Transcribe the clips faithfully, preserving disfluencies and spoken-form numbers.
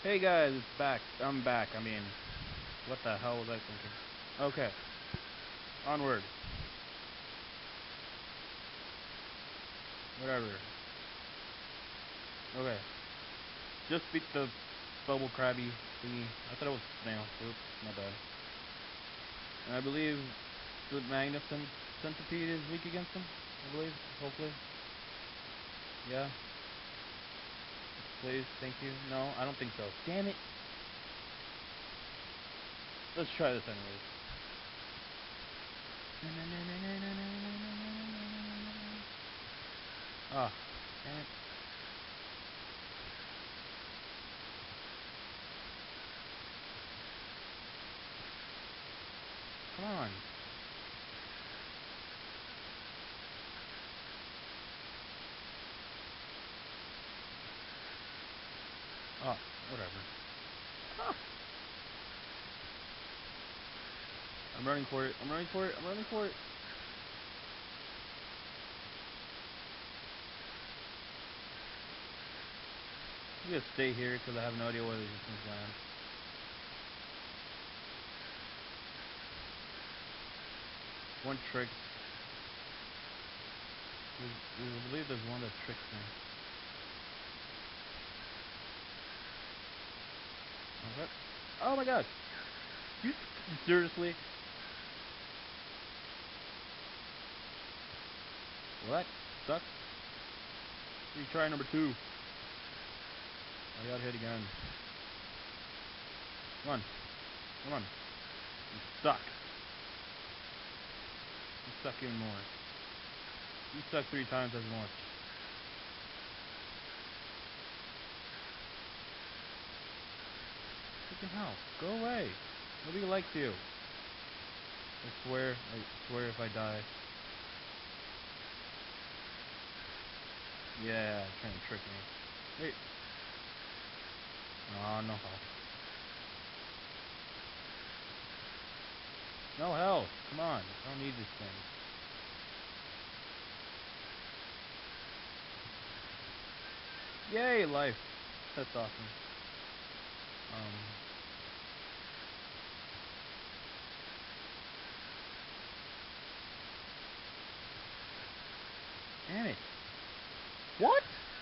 Hey guys, it's back. I'm back. I mean, what the hell was I thinking? Okay, onward. Whatever. Okay, just beat the bubble crabby thingy. I thought it was snail. Oops, my bad. And I believe the magnificent centipede is weak against him. I believe. Hopefully. Yeah. Please. Thank you. No, I don't think so. Damn it. Let's try this anyways. Ah, damn it. Come on. Oh, whatever. Ah. I'm running for it. I'm running for it. I'm running for it. I'm gonna stay here because I have no idea where these things land. One tricks. I believe there's one that tricks me. Okay. Oh my god! You seriously? Well, that sucks. Retry number two. I got hit again. Come on. Come on. You suck. You suck even more. You suck three times as much. Freaking hell. Go away. Nobody likes you. I swear. I swear if I die. Yeah, trying to trick me. Wait. Oh, no health. No health. Come on. I don't need this thing. Yay, life. That's awesome. Um. Damn it. What?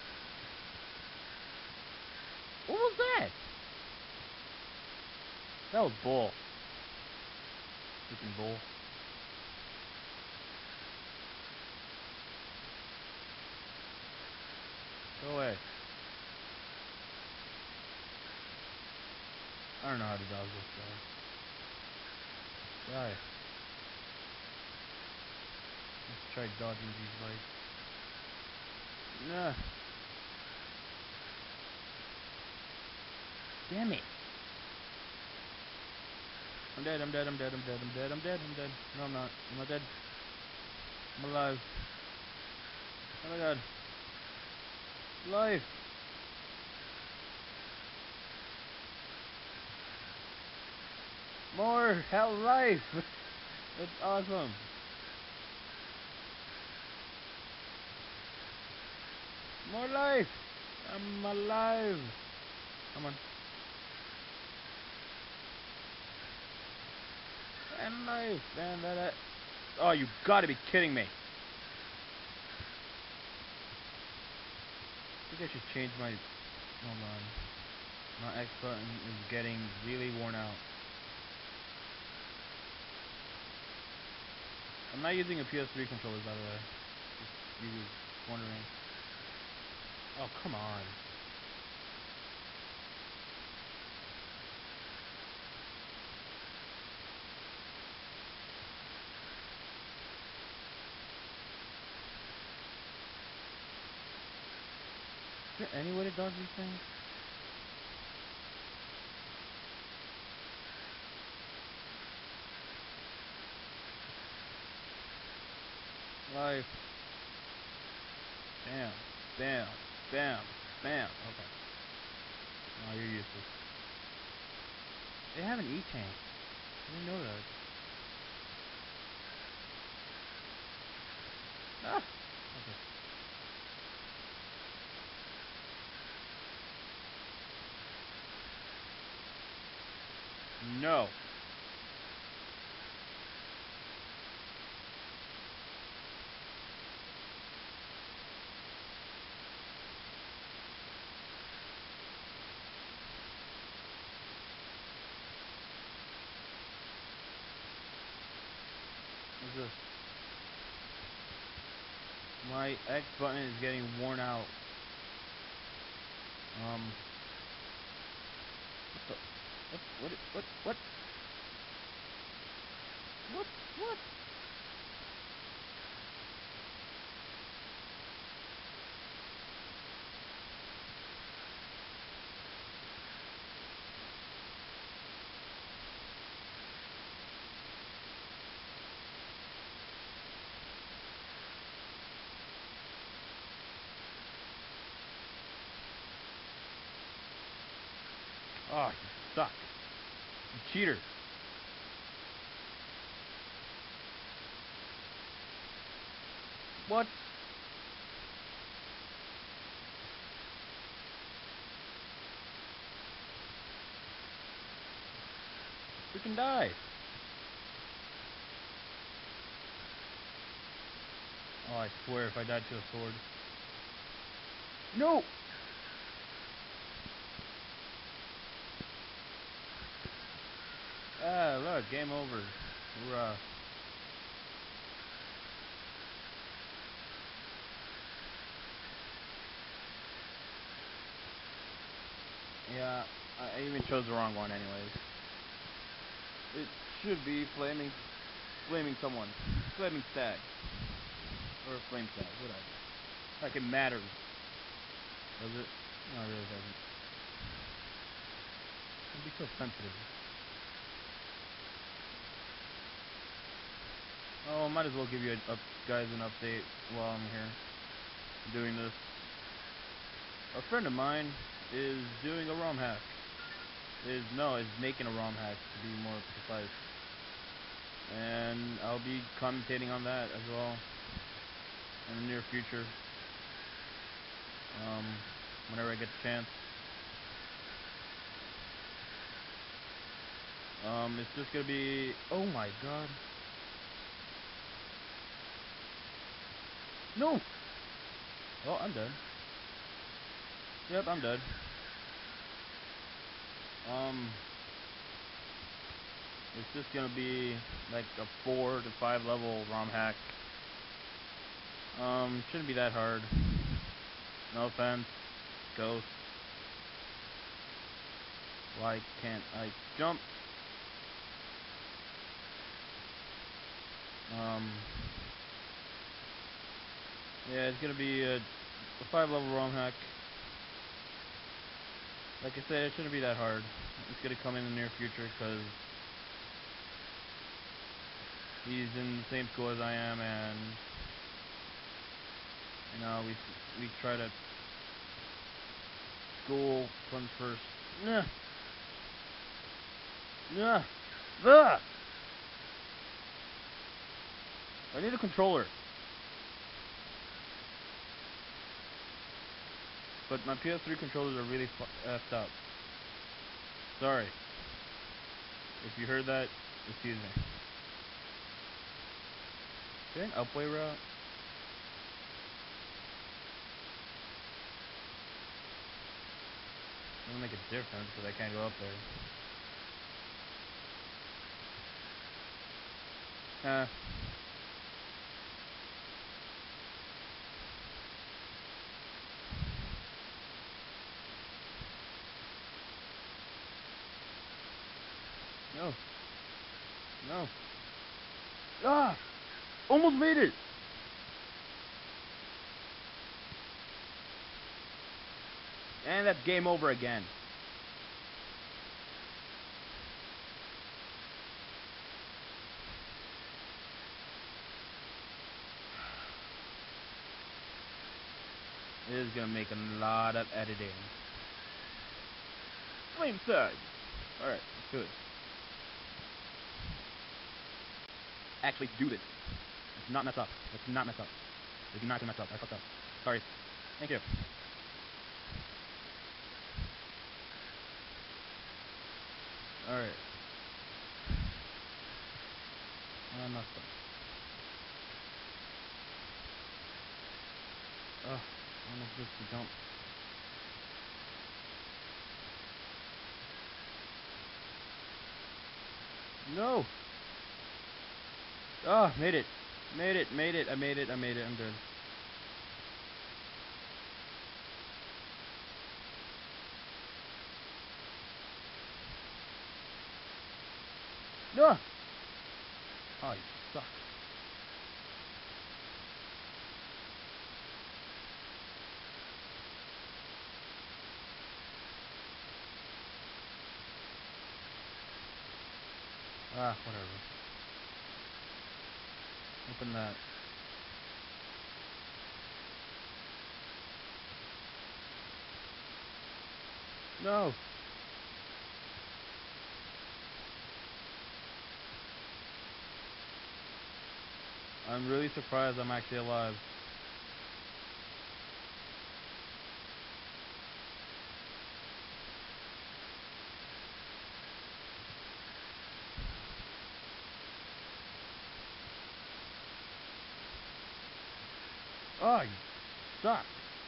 What was that? That was bull. Freaking bull. Go away. I don't know how to dodge this guy. Die. Let's try dodging these lights. Nah. Damn it. I'm dead, I'm dead, I'm dead, I'm dead, I'm dead, I'm dead, I'm dead. No, I'm not. I'm not dead. I'm alive. Oh my god. Life. More hell life. That's awesome. More life. I'm alive. Come on. And life. Man, that, that. Oh, you gotta be kidding me. I think I should change my. Hold on. My X button is getting really worn out. I'm not using a P S three controller, by the way. Just you wondering. Oh, come on. Is there any way to dodge these things? Life. Bam. Bam. Bam. Bam. Okay. Oh, you're useless. They have an E-tank. I didn't know that. Ah! Okay. No. What's this? My X button is getting worn out. Um. What the? What? What? What? What? What? What? Oh, you suck. You cheater. What? Freaking die. Oh, I swear if I died to a sword. No! Ah, look, game over. Hoorah. Yeah, I even chose the wrong one anyways. It should be flaming, flaming someone. Flaming Stag. Or flame Stag, whatever. Like it matters. Does it? No, it really doesn't. Don't be so sensitive. Oh, might as well give you a, up, guys an update while I'm here doing this. A friend of mine is doing a ROM hack. Is no, is making a ROM hack to be more precise. And I'll be commentating on that as well in the near future. Um, whenever I get the chance. Um, it's just gonna be. Oh my god. No! Oh, I'm dead. Yep, I'm dead. Um, it's just gonna be like a four to five level ROM hack. Um, shouldn't be that hard. No offense, Ghost. Why can't I jump? Um, yeah, it's gonna be a, a five level ROM hack. Like I said, it shouldn't be that hard. It's gonna come in the near future because he's in the same school as I am, and you know we we try to school comes first. Nah, nah, ugh. I need a controller. But my P S three controllers are really effed up. Sorry. If you heard that, excuse me. Is there an upway route? It doesn't make a difference because I can't go up there. Huh. No. No. Ah! Almost made it! And that's game over again. It is gonna make a lot of editing. Flame Stag! Alright, let's do it. Actually do this. Let's not mess up. Let's not mess up. Let's not gonna mess up. I fucked up. Sorry. Thank you. Alright. Uh, not so. Ugh, I don't know if this is the jump. No! Ah, oh, made it. Made it, made it, I made it, I made it, I'm good. No! Oh, you suck. Ah, whatever. Open that. No! I'm really surprised I'm actually alive. Oh, you suck.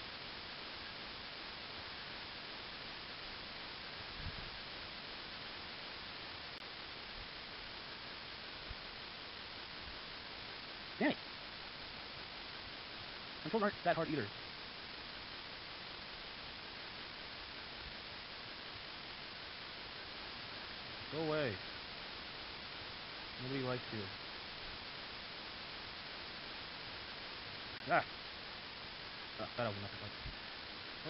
Dang it. Controls aren't that hard either. Go away. Nobody likes you. Ah! Oh, that was nothing like. What?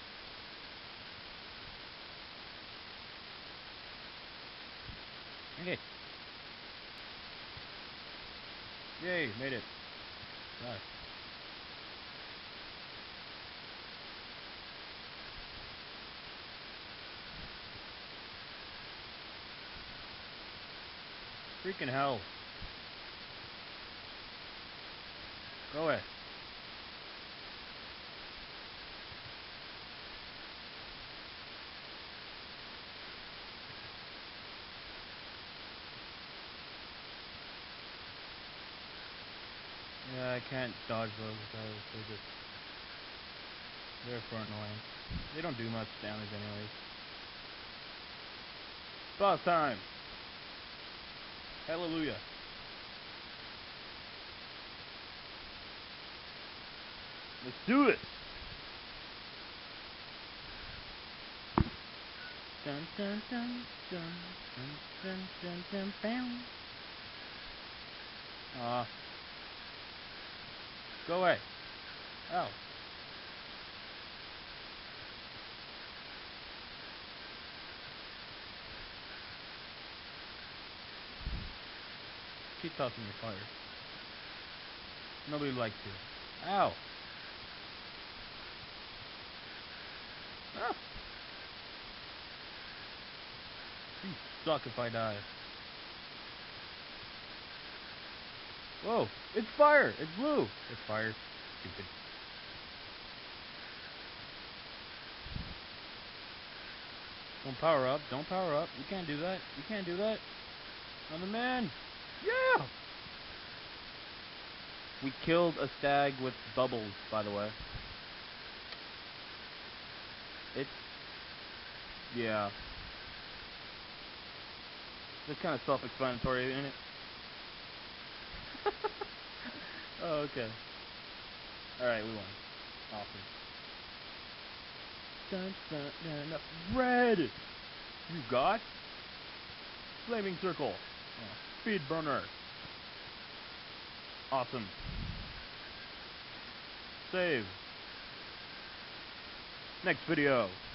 Okay. Yay, made it. Nice. Freaking hell. Go away. Yeah, I can't dodge those guys. They're just... They're for annoying. They don't do much damage anyways. Boss time! Hallelujah. Let's do it! Dun dun dun dun dun dun dun dun bam. Aw. Go away. Ow. Keep tossing your fire. Nobody likes you. Ow. Ah. You suck if I die. Whoa. It's fire. It's blue. It's fire. Stupid. Don't power up. Don't power up. You can't do that. You can't do that. I'm the man. Yeah. We killed a stag with bubbles, by the way. It's... Yeah. It's kind of self-explanatory, isn't it? Oh, okay. Alright, we won. Awesome. Dun, dun, dun, dun. Red! You got? Flaming circle. Oh, speed burner. Awesome. Save. Next video.